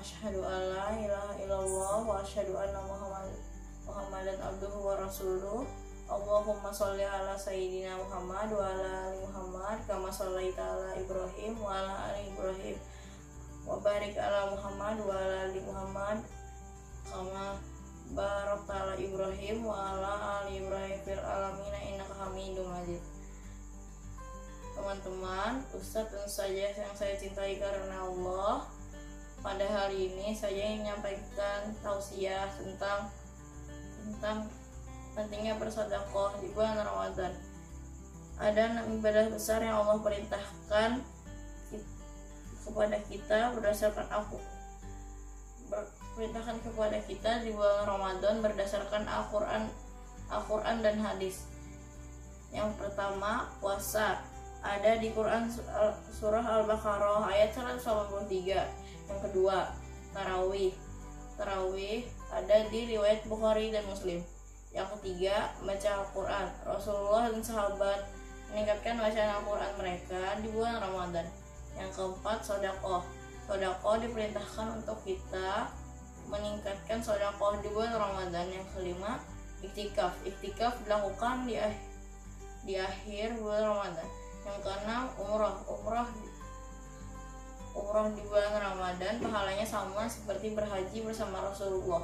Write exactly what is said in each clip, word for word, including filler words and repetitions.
Asyhadu alla ilaha illallah wa asyhadu anna Muhammad Muhammadan abduhu wa rasuluh. Allahumma sholli ala sayyidina Muhammad wa ala ali Muhammad kama shallaita ala Ibrahim wa ala ali Ibrahim wa barik ala Muhammad wa ala ali Muhammad kama barakta ala Ibrahim wa ala ali Ibrahim fil alamin innaka Hamidum Majid. Teman-teman, Ustadz tentu saja yang saya cintai karena Allah, pada hari ini saya ingin menyampaikan tausiah tentang tentang pentingnya bersedekah di bulan Ramadan. Ada enam ibadah besar yang Allah perintahkan kepada kita berdasarkan aku perintahkan kepada kita di bulan Ramadan berdasarkan Al-Qur'an Al-Qur'an dan hadis. Yang pertama, puasa. Ada di Quran surah Al-Baqarah ayat seratus delapan puluh tiga. Yang kedua, tarawih. Tarawih ada di riwayat Bukhari dan Muslim. Yang ketiga, baca Al-Quran. Rasulullah dan sahabat meningkatkan bacaan Al-Quran mereka di bulan Ramadan. Yang keempat, sedekah. Sedekah diperintahkan untuk kita meningkatkan sedekah di bulan Ramadan. Yang kelima, iktikaf. Iktikaf dilakukan di akhir, di akhir bulan Ramadan. Yang keenam, umrah. Umrah umrah di bulan Ramadan pahalanya sama seperti berhaji bersama Rasulullah.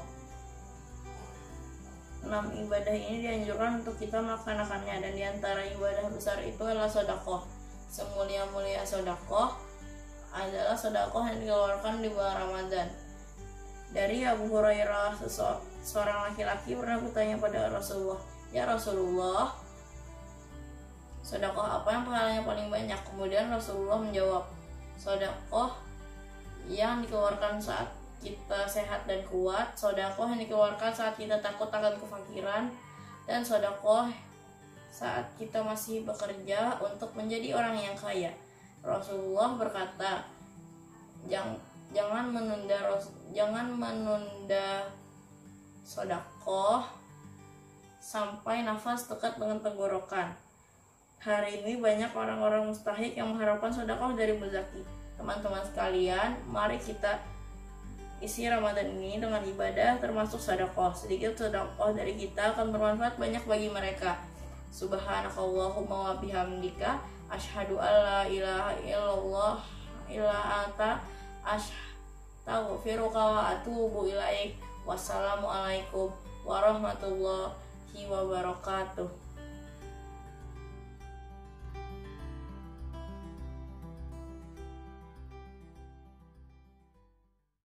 Enam ibadah ini dianjurkan untuk kita melaksanakannya, dan diantara ibadah besar itu adalah sedekah. Semulia-mulia sedekah adalah sedekah yang dikeluarkan di bulan Ramadan. Dari Abu Hurairah, seorang laki-laki pernah bertanya pada Rasulullah, "Ya Rasulullah, sedekah apa yang pahalanya paling banyak?" Kemudian Rasulullah menjawab, "Sedekah yang dikeluarkan saat kita sehat dan kuat, sedekah yang dikeluarkan saat kita takut akan kefakiran, dan sedekah saat kita masih bekerja untuk menjadi orang yang kaya." Rasulullah berkata, Jang, jangan menunda jangan menunda sedekah sampai nafas dekat dengan tenggorokan. Hari ini banyak orang-orang mustahik yang mengharapkan sedekah dari muzaki. Teman-teman sekalian, mari kita isi Ramadan ini dengan ibadah termasuk sedekah. Sedikit sedekah dari kita akan bermanfaat banyak bagi mereka. Subhanakallahumma wa bihamdika asyhadu alla ilaha illallah illa anta astaghfiruka wa atubu ilaik. Wassalamualaikum warahmatullahi wabarakatuh.